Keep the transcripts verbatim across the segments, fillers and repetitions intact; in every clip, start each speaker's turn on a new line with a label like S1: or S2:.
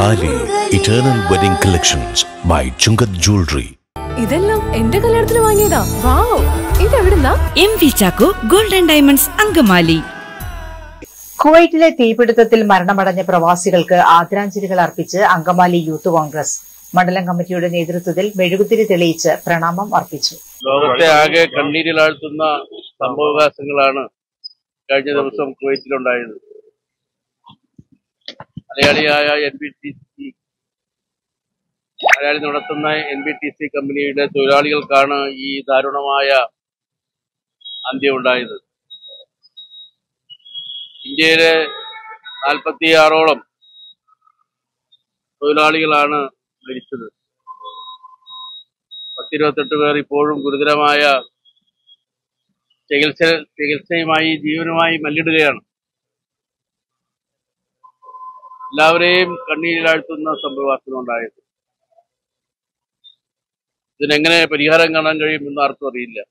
S1: താലി eternal wedding collections by Chungath jewellery.
S2: ഇതെല്ലാം എന്റെ കല്യാണത്തിന് വാങ്ങിയതാ. വാവ്, ഇതെവിടുന്നാ?
S3: M V Chacko golden diamonds Angamaly.
S4: കുവൈറ്റിലെ തീപിടുത്തത്തിൽ മരണമടഞ്ഞ പ്രവാസികൾക്ക് ആദരാഞ്ജലികൾ അർപ്പിച്ച് അങ്കമാലി യൂത്ത് കോൺഗ്രസ് മണ്ഡലം കമ്മിറ്റിയുടെ നേതൃത്വത്തിൽ മെഴുകുതിരി തെളിയിച്ച് പ്രണാമം അർപ്പിച്ചു.
S5: ലോകത്തെ ആകെ കണ്ണീരിലാഴ്ത്തുന്ന സംഭവവികാസങ്ങളാണ് കഴിഞ്ഞ ദിവസം കുവൈറ്റിലുണ്ടായത്. മലയാളിയായ എൻ ബി ടി സി മലയാളി നടത്തുന്ന എൻ ബി ടി സി കമ്പനിയുടെ തൊഴിലാളികൾക്കാണ് ഈ ദാരുണമായ അന്ത്യമുണ്ടായത്. ഇന്ത്യയിലെ നാൽപ്പത്തിയാറോളം തൊഴിലാളികളാണ് മരിച്ചത്. പത്തിരുപത്തെട്ട് പേർ ഇപ്പോഴും ഗുരുതരമായ ചികിത്സ ചികിത്സയുമായി ജീവനുമായി മല്ലിടുകയാണ്. എല്ലാവരെയും കണ്ണീരിലാഴ്ത്തുന്ന സംഭവത്തിനുണ്ടായത്. ഇതിനെങ്ങനെ പരിഹാരം കാണാൻ കഴിയുമെന്ന് ആർക്കും അറിയില്ല.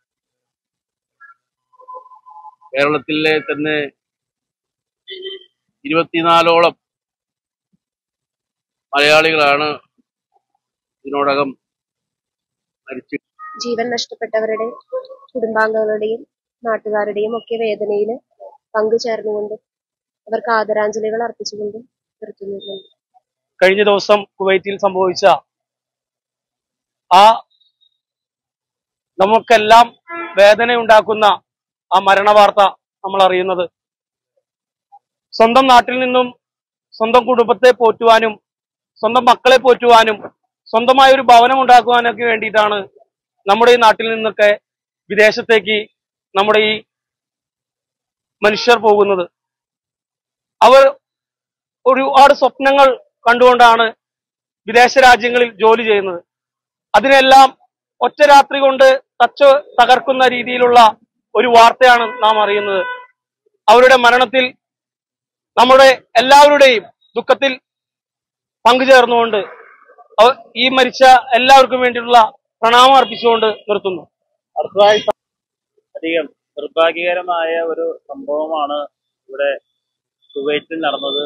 S5: കേരളത്തിലെ തന്നെ ഇരുപത്തിനാലോളം മലയാളികളാണ് ഇതിനോടകം മരിച്ചു.
S6: ജീവൻ നഷ്ടപ്പെട്ടവരുടെ കുടുംബാംഗങ്ങളുടെയും നാട്ടുകാരുടെയും ഒക്കെ വേദനയിൽ പങ്കുചേർന്നുകൊണ്ട് അവർക്ക് ആദരാഞ്ജലികൾ അർപ്പിച്ചുകൊണ്ട് നിർത്തുന്നുണ്ട്.
S7: കഴിഞ്ഞ ദിവസം കുവൈറ്റിൽ സംഭവിച്ച ആ നമുക്കെല്ലാം വേദനയുണ്ടാക്കുന്ന ആ മരണവാർത്ത നമ്മൾ അറിയുന്നത് സ്വന്തം നാട്ടിൽ നിന്നും സ്വന്തം കുടുംബത്തെ പോറ്റുവാനും സ്വന്തം മക്കളെ പോറ്റുവാനും സ്വന്തമായ ഒരു ഭവനം ഉണ്ടാക്കുവാനൊക്കെ വേണ്ടിയിട്ടാണ് നമ്മുടെ ഈ നാട്ടിൽ നിന്നൊക്കെ വിദേശത്തേക്ക് നമ്മുടെ ഈ മനുഷ്യർ പോകുന്നത്. അവർ ഒരുപാട് സ്വപ്നങ്ങൾ കണ്ടുകൊണ്ടാണ് വിദേശ രാജ്യങ്ങളിൽ ജോലി ചെയ്യുന്നത്. അതിനെല്ലാം ഒറ്റ രാത്രി കൊണ്ട് തച്ച് തകർക്കുന്ന രീതിയിലുള്ള ഒരു വാർത്തയാണ് നാം അറിയുന്നത്. അവരുടെ മരണത്തിൽ നമ്മുടെ എല്ലാവരുടെയും ദുഃഖത്തിൽ പങ്കുചേർന്നുകൊണ്ട് ഈ മരിച്ച എല്ലാവർക്കും വേണ്ടിയുള്ള പ്രണാമം അർപ്പിച്ചുകൊണ്ട് നിർത്തുന്നു.
S5: അടുത്തതായി അധികം നിർഭാഗ്യകരമായ ഒരു സംഭവമാണ് ഇവിടെ കുവൈറ്റിൽ നടന്നത്.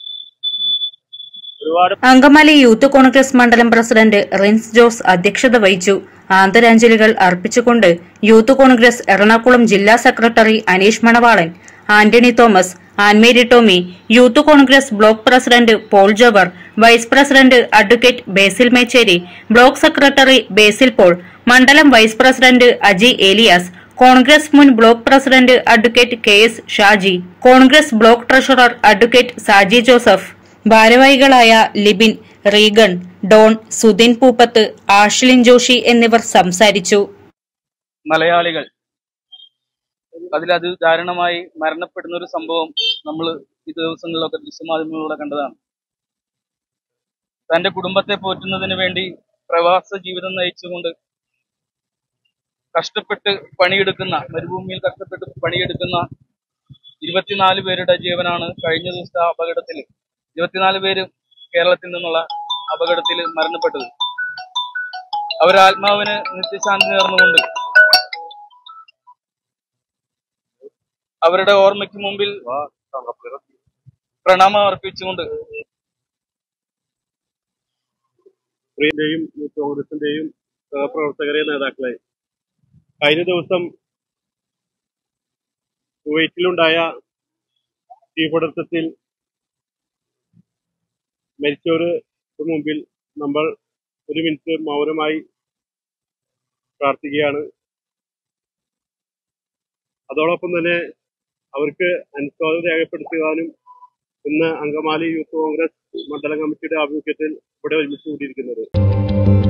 S5: ഒരുപാട്
S8: അങ്കമാലി യൂത്ത് കോൺഗ്രസ് മണ്ഡലം പ്രസിഡന്റ് റിൻസ് ജോസ് അധ്യക്ഷത വഹിച്ചു. ആദരാഞ്ജലികൾ അർപ്പിച്ചുകൊണ്ട് യൂത്ത് കോൺഗ്രസ് എറണാകുളം ജില്ലാ secretary Aneesh Manavalan, Antony Thomas, Annmary Tomy, youth Congress block president Paul Jober, vice president advocate Basil Mecheri, block secretary Basil Paul, മണ്ഡലം വൈസ് പ്രസിഡന്റ് അജി ഏലിയാസ്, കോൺഗ്രസ് മുൻ block president advocate K S Shaji, Congress block treasurer advocate Saji Joseph, ഭാരവാഹികളായ ലിബിൻ, റീഗൺ, ഡോൺ, സുധിൻ പൂപ്പത്ത്, ആഷ്ലിൻ ജോഷി എന്നിവർ സംസാരിച്ചു.
S7: മലയാളികൾ അതിലത് ദാരുണമായി മരണപ്പെടുന്ന ഒരു സംഭവം നമ്മൾ ഈ ദിവസങ്ങളിലൊക്കെ ദൃശ്യമാധ്യമങ്ങളിലൂടെ കണ്ടതാണ്. തന്റെ കുടുംബത്തെ പോറ്റുന്നതിന് വേണ്ടി പ്രവാസ ജീവിതം നയിച്ചുകൊണ്ട് കഷ്ടപ്പെട്ട് പണിയെടുക്കുന്ന മരുഭൂമിയിൽ കഷ്ടപ്പെട്ട് പണിയെടുക്കുന്ന ഇരുപത്തിനാല് പേരുടെ ജീവനാണ് കഴിഞ്ഞ ദിവസത്തെ അപകടത്തിൽ ഇരുപത്തിനാല് പേര് കേരളത്തിൽ നിന്നുള്ള അപകടത്തിൽ മരണപ്പെട്ടത്. അവരുടെ ആത്മാവിന് നിത്യശാന്തി നേർന്നുകൊണ്ട് അവരുടെ ഓർമ്മയ്ക്ക് മുമ്പിൽ പ്രണാമം അർപ്പിച്ചുകൊണ്ട്
S5: യൂത്ത് കോൺഗ്രസിന്റെയും സഹപ്രവർത്തകരെ നേതാക്കളെ കഴിഞ്ഞ ദിവസം കുവൈറ്റിലുണ്ടായ തീപിടുത്തത്തിൽ മരിച്ചവർക്ക് മുമ്പിൽ നമ്മൾ ഒരു മിനിറ്റ് മൗനമായി പ്രാർത്ഥിക്കുകയാണ്. അതോടൊപ്പം തന്നെ അവർക്ക് അനുശോചനം രേഖപ്പെടുത്തുവാനും ഇന്ന് അങ്കമാലി യൂത്ത് കോൺഗ്രസ് മണ്ഡലം കമ്മിറ്റിയുടെ ആഭിമുഖ്യത്തിൽ ഇവിടെ ഒരുമിച്ച് കൂടിയിരിക്കുന്നത്.